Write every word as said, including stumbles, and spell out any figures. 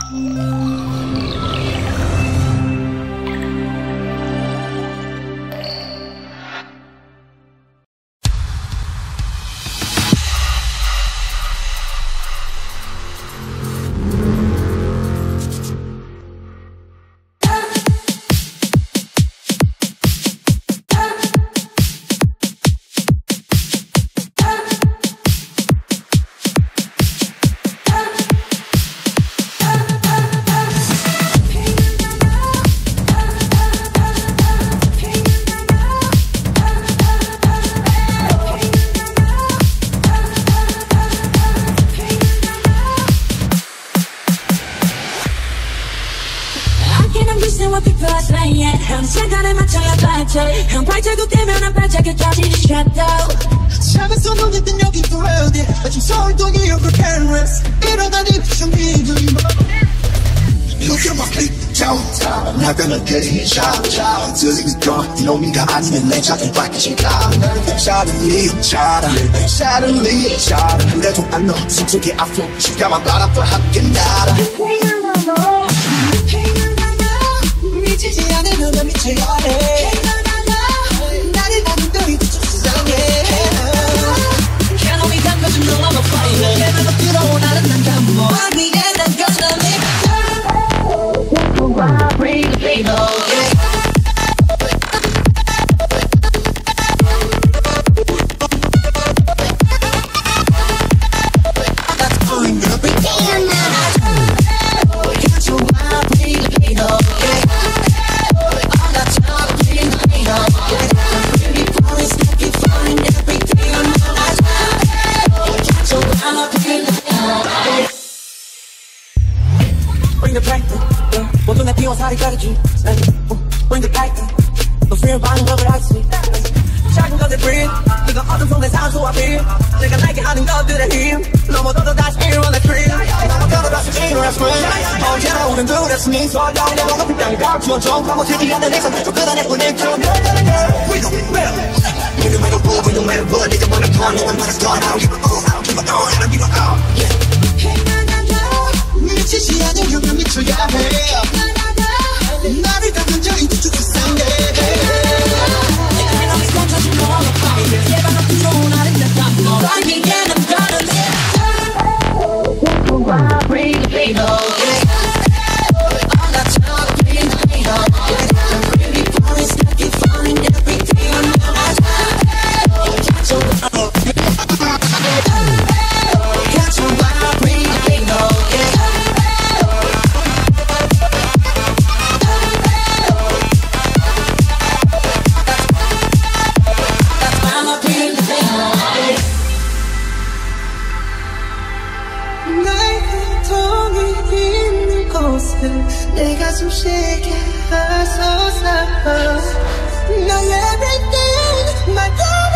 시간을 맞춰야 발전 형 발자국 되면 한 발자국까지 shadow 샵에서 논했던 여기 forever 아침 서울도 뉴욕을 canvas 이러다니 좀 힘들어 Look at my click, ciao, not gonna get it, ciao, ciao 들리니까 이놈이가 아니면 내 자존 밝혀질까 Suddenly, suddenly, suddenly, suddenly 그래도 안 넣어 숨속에 앞으로 시간만 바라봐 함께 날아 미치지 않으면 난 미쳐야 해 나를 나는 너희 좀 수상해 Can't only 담궈 좀 너무 I'm a fire 내면서 들어온 아름다운 감모 아니야 난 gonna live Bring the pain away That's going to be damn now Can't you want bring the pain away I'm not trying to bring the pain away I'm pretty promise that you find everything on my life Can't you want bring the pain away Bring the pain 모두 내 피와 살이 가리지 Bring the pain 너 fear 반응법을 하지 작은 것들 breathe 네가 어둠 속내 산소와 빛 내가 날게 하는 것들의 힘 넘어져도 다시 일어나 dream 넘어져도 다시 일어나 scream 언제나 우린 둘이었으니 설령 내 몸은 땅을 감추어줘 파고들지 않는 내 선택도 그다내 뿐일 줄 We don't matter We don't matter what We don't matter what 네가 원하는 건 너만 말할 건 I don't give a oh I don't give a no I don't give a oh 미치지 않으려면 미쳐야 해 나를 닫은 저 이제 쭉 세상에 내가 너를 던져준 너무 fire 제발 너 들어온 아름다운 너 Like me and I'm gonna live Bring the pain away I'm not trying to bring the pain away I'm pretty promise that you find everything on my life Can't you Can't you bring the pain away 내 가슴 쉬게 하소서 No everything my God